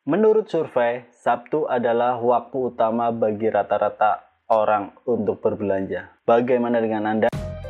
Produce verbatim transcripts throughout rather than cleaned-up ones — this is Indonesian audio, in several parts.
Menurut survei, Sabtu adalah waktu utama bagi rata-rata orang untuk berbelanja. Bagaimana dengan Anda?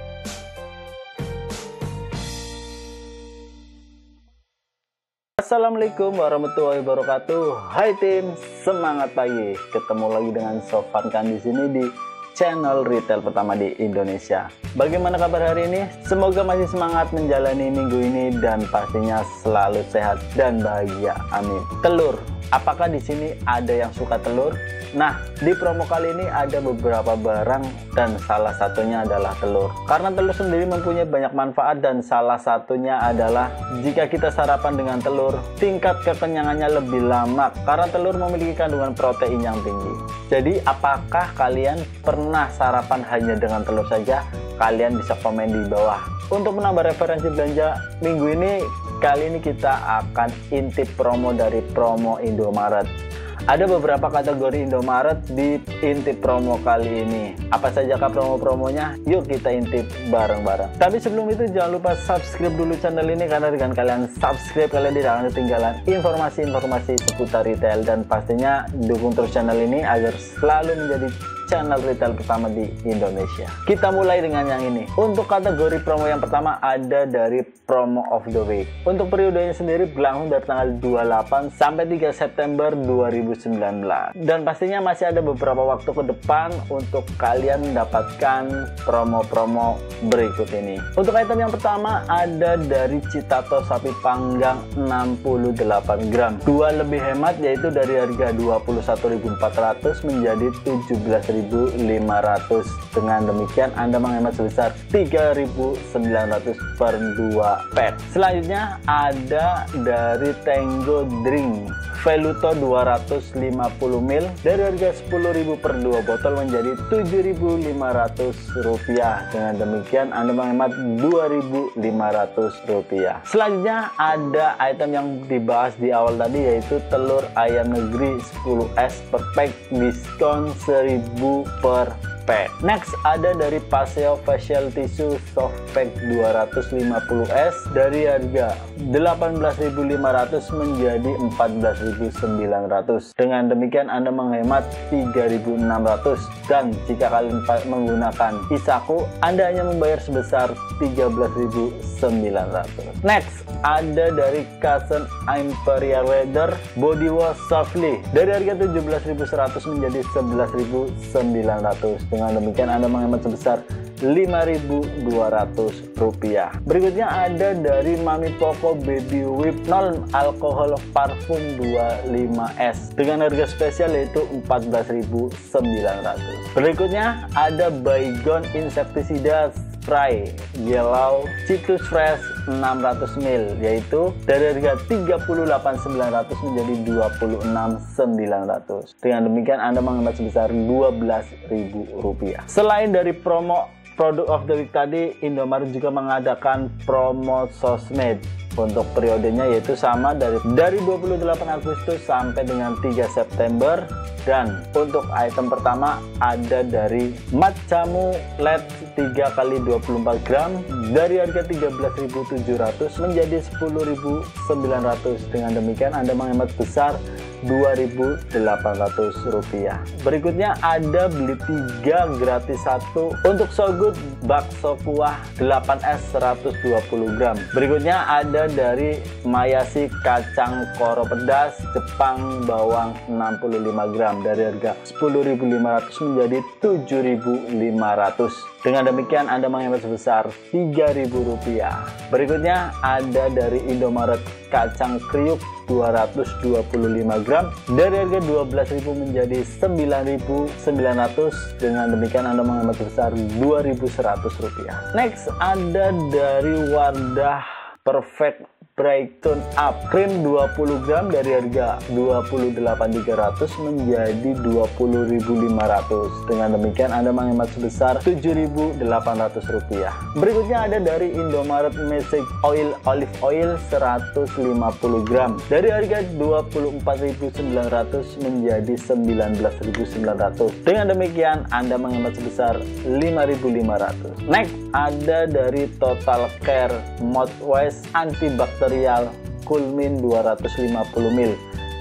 Assalamualaikum warahmatullahi wabarakatuh. Hai tim, semangat pagi. Ketemu lagi dengan Sofan kan di sini di channel retail pertama di Indonesia. Bagaimana kabar hari ini? Semoga masih semangat menjalani minggu ini dan pastinya selalu sehat dan bahagia. Amin. Telur. Apakah di sini ada yang suka telur? Nah, di promo kali ini ada beberapa barang dan salah satunya adalah telur. Karena telur sendiri mempunyai banyak manfaat dan salah satunya adalah jika kita sarapan dengan telur, tingkat kekenyangannya lebih lama karena telur memiliki kandungan protein yang tinggi. Jadi, apakah kalian pernah sarapan hanya dengan telur saja? Kalian bisa komen di bawah. Untuk menambah referensi belanja minggu ini, kali ini kita akan intip promo dari promo Indomaret. Ada beberapa kategori Indomaret di intip promo kali ini. Apa saja kah promo-promonya? Yuk kita intip bareng-bareng. Tapi sebelum itu jangan lupa subscribe dulu channel ini, karena dengan kalian subscribe kalian tidak akan ketinggalan informasi-informasi seputar retail, dan pastinya dukung terus channel ini agar selalu menjadi channel retail pertama di Indonesia. Kita mulai dengan yang ini. Untuk kategori promo yang pertama ada dari promo of the week. Untuk periodenya sendiri berlangsung dari tanggal dua puluh delapan sampai tiga September dua ribu sembilan belas. Dan pastinya masih ada beberapa waktu ke depan untuk kalian mendapatkan promo-promo berikut ini. Untuk item yang pertama ada dari Citato sapi panggang enam puluh delapan gram. Dua lebih hemat, yaitu dari harga dua puluh satu ribu empat ratus menjadi tujuh belas ribu lima ratus. Dengan demikian Anda menghemat sebesar tiga ribu sembilan ratus per dua pack. Selanjutnya ada dari Tango Drink Veluto dua ratus lima puluh mil dari harga sepuluh ribu per dua botol menjadi tujuh ribu lima ratus rupiah. Dengan demikian Anda menghemat dua ribu lima ratus rupiah. Selanjutnya ada item yang dibahas di awal tadi, yaitu telur ayam negeri sepuluh es per pack diskon seribu per pack. Next ada dari Paseo Facial Tissue Soft Pack dua ratus lima puluh es dari harga delapan belas ribu lima ratus menjadi empat belas ribu sembilan ratus. Dengan demikian Anda menghemat tiga ribu enam ratus, dan jika kalian menggunakan Isaku Anda hanya membayar sebesar tiga belas ribu sembilan ratus. Next ada dari Cousin Imperial Leather Body Wash Softly dari harga tujuh belas ribu seratus menjadi sebelas ribu sembilan ratus. Dengan demikian Anda menghemat sebesar lima ribu dua ratus rupiah. Berikutnya ada dari Mami Poco Baby Whip nol alkohol parfum dua puluh lima es dengan harga spesial yaitu empat belas ribu sembilan ratus. Berikutnya ada Baygon Insecticida Spray Yellow Citrus Fresh enam ratus mil yaitu dari harga tiga puluh delapan ribu sembilan ratus menjadi dua puluh enam ribu sembilan ratus. Dengan demikian Anda menghemat sebesar dua belas ribu rupiah. Selain dari promo produk of the week tadi, Indomaret juga mengadakan promo sosmed untuk periodenya, yaitu sama dari dari dua puluh delapan Agustus sampai dengan tiga September. Dan untuk item pertama ada dari Matcamu L E D tiga kali dua puluh empat gram dari harga tiga belas ribu tujuh ratus menjadi sepuluh ribu sembilan ratus. Dengan demikian Anda menghemat besar dua ribu delapan ratus rupiah. Berikutnya ada beli tiga gratis satu untuk So Good bakso kuah delapan es seratus dua puluh gram. Berikutnya ada dari Mayashi kacang koro pedas Jepang bawang enam puluh lima gram dari harga sepuluh ribu lima ratus menjadi tujuh ribu lima ratus. Dengan demikian Anda menghemat sebesar tiga ribu rupiah. Berikutnya ada dari Indomaret kacang kriuk dua ratus dua puluh lima gram dari harga dua belas ribu menjadi sembilan ribu sembilan ratus. Dengan demikian Anda menghemat sebesar dua ribu seratus rupiah. Next ada dari Wardah Perfect Brighten Up krim dua puluh gram dari harga dua puluh delapan ribu tiga ratus menjadi dua puluh ribu lima ratus. Dengan demikian Anda menghemat sebesar tujuh ribu delapan ratus rupiah. Berikutnya ada dari Indomaret Magic Oil Olive Oil seratus lima puluh gram dari harga dua puluh empat ribu sembilan ratus menjadi sembilan belas ribu sembilan ratus. Dengan demikian Anda menghemat sebesar lima ribu lima ratus. Next ada dari Total Care Mouthwash Antibakterial Coolmin dua ratus lima puluh mil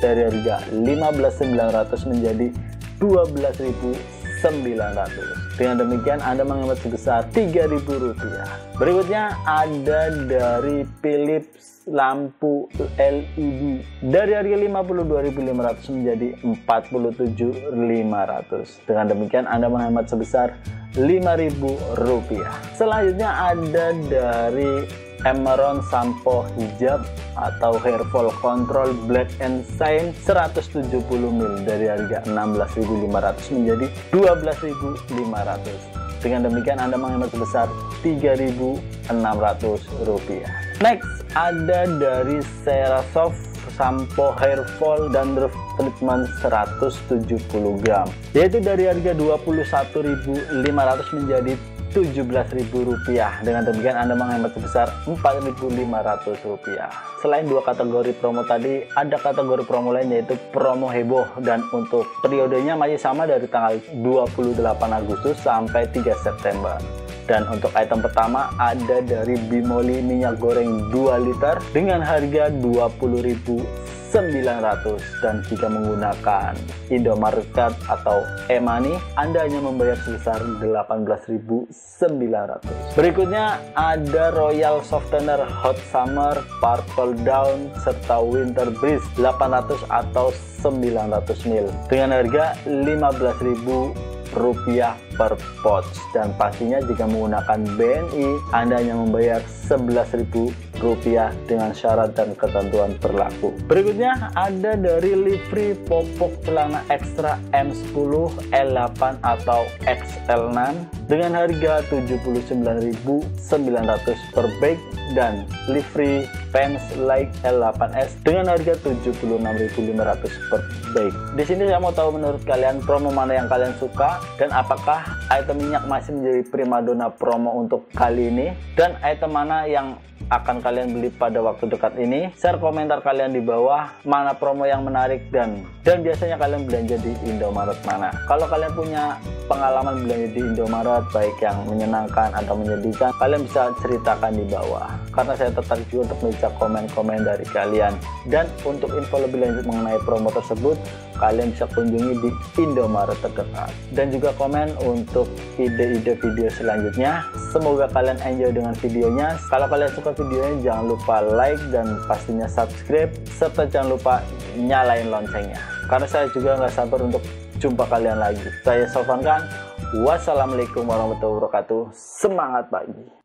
dari harga lima belas ribu sembilan ratus menjadi dua belas ribu sembilan ratus. Dengan demikian Anda menghemat sebesar tiga ribu rupiah. Berikutnya ada dari Philips lampu L E D dari harga lima puluh dua ribu lima ratus menjadi empat puluh tujuh ribu lima ratus. Dengan demikian Anda menghemat sebesar lima ribu rupiah. Selanjutnya ada dari Emerald sampo hijab atau hair fall control black and shine seratus tujuh puluh mili dari harga enam belas ribu lima ratus menjadi dua belas ribu lima ratus. Dengan demikian Anda menghemat sebesar tiga ribu enam ratus rupiah. Next ada dari Cerasoft sampo hair fall dandruff treatment seratus tujuh puluh gram, yaitu dari harga dua puluh satu ribu lima ratus menjadi tujuh belas ribu rupiah. Dengan demikian Anda menghemat sebesar empat ribu lima ratus rupiah. Selain dua kategori promo tadi, ada kategori promo lain yaitu promo heboh, dan untuk periodenya masih sama dari tanggal dua puluh delapan Agustus sampai tiga September. Dan untuk item pertama ada dari Bimoli minyak goreng dua liter dengan harga dua puluh ribu sembilan ratus, dan jika menggunakan Indomaret Card atau e-money Anda hanya membayar sebesar delapan belas ribu sembilan ratus. Berikutnya ada Royal Softener Hot Summer Purple Dawn serta Winter Breeze delapan ratus atau sembilan ratus mili dengan harga lima belas ribu rupiah per pouch, dan pastinya jika menggunakan B N I Anda hanya membayar sebelas ribu rupiah dengan syarat dan ketentuan berlaku. Berikutnya ada dari Livry popok celana ekstra M sepuluh L delapan atau X L enam dengan harga tujuh puluh sembilan ribu sembilan ratus per bag, dan Livry pants like L delapan S dengan harga tujuh puluh enam ribu lima ratus per bag. Di sini saya mau tahu menurut kalian promo mana yang kalian suka, dan apakah item minyak masih menjadi primadona promo untuk kali ini, dan item mana yang akan kalian beli pada waktu dekat ini. Share komentar kalian di bawah mana promo yang menarik, dan dan biasanya kalian belanja di Indomaret mana. Kalau kalian punya pengalaman belanja di Indomaret baik yang menyenangkan atau menyedihkan, kalian bisa ceritakan di bawah karena saya tertarik juga untuk membaca komen-komen dari kalian. Dan untuk info lebih lanjut mengenai promo tersebut kalian bisa kunjungi di Indomaret terdekat, dan juga komen untuk ide-ide video selanjutnya. Semoga kalian enjoy dengan videonya. Kalau kalian suka videonya jangan lupa like dan pastinya subscribe, serta jangan lupa nyalain loncengnya karena saya juga nggak sabar untuk jumpa kalian lagi. Saya Sofwan Khan, wassalamualaikum warahmatullahi wabarakatuh. Semangat pagi.